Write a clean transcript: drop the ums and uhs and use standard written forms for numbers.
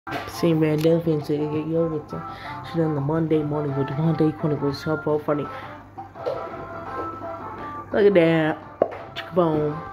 Seen man Delphine say, hey, yo, she done the Monday morning with the Monday Chronicles. So funny. Look at that. Boom.